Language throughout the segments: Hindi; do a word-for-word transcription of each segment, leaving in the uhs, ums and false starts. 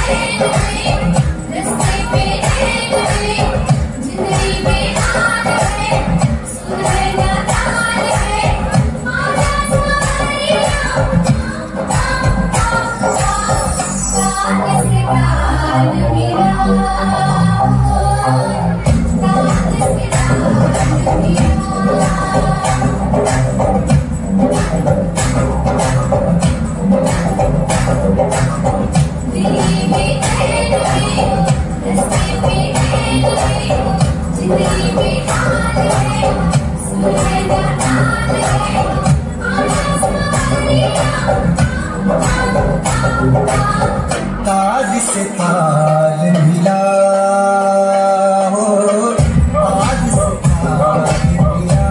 ताज से ताज मिला हो, ताज से ताज मिला।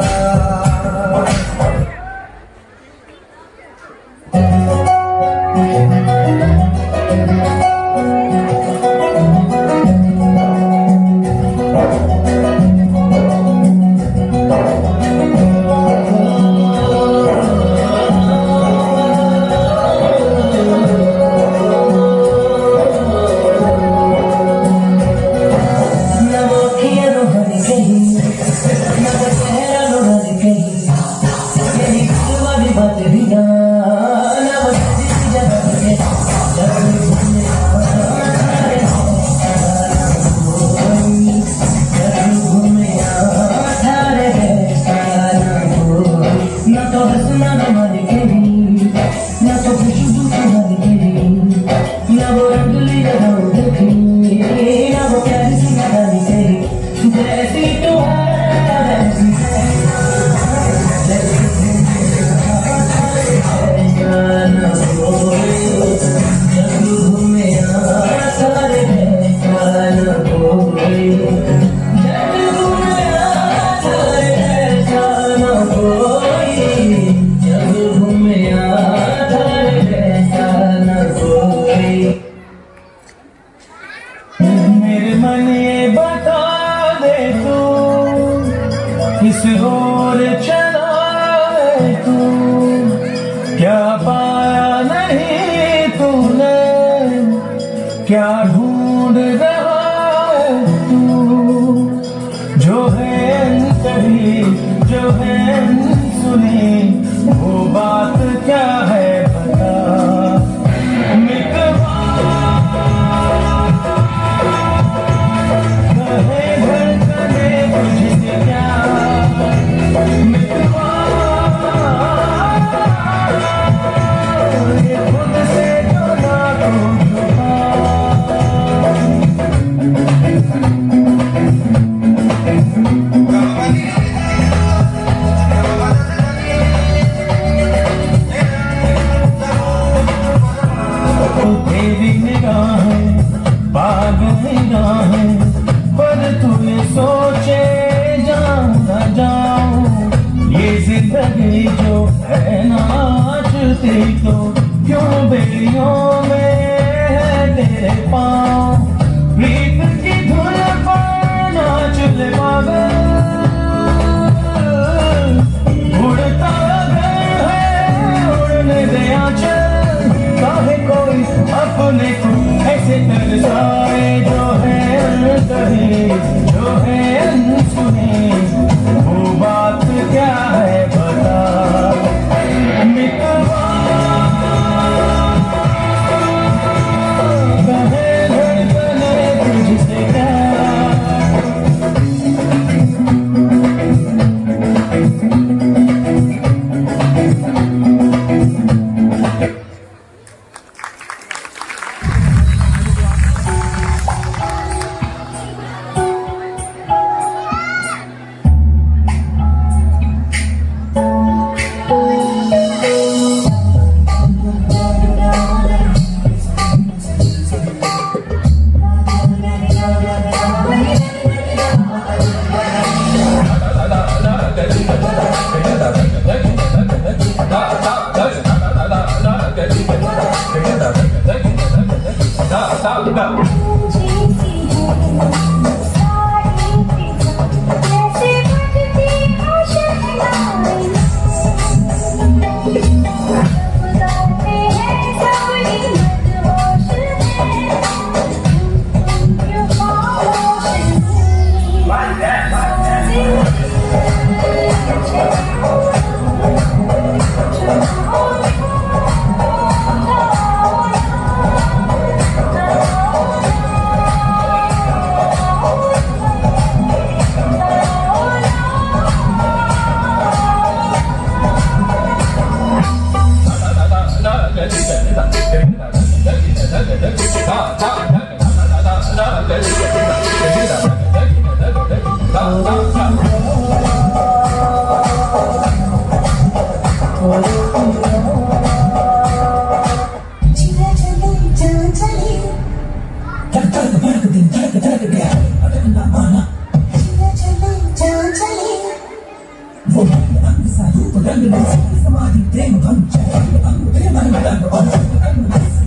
मेरे मन ये बता दे तू किस ओर चला है तू, क्या पाया नहीं तूने, क्या ढूंढ रहा है तू। जो है कभी जो है सुनी वो बात क्या है बता। पर तूने सोचे जाऊं न जाऊं, ये जिंदगी जो है नाचती तो क्यों बेड़ियों में है तेरे पाँव। प्रीत की धुन पर नाच ले पागल, उड़ता घर है उड़ने दे आंचल, काहे कोई अपने को ऐसे तरसाए। जो है कहीं जो है सुनी वो बात क्या है बता। मितवा कहे धड़कने तुझसे क्या, समाधि प्रेम भंग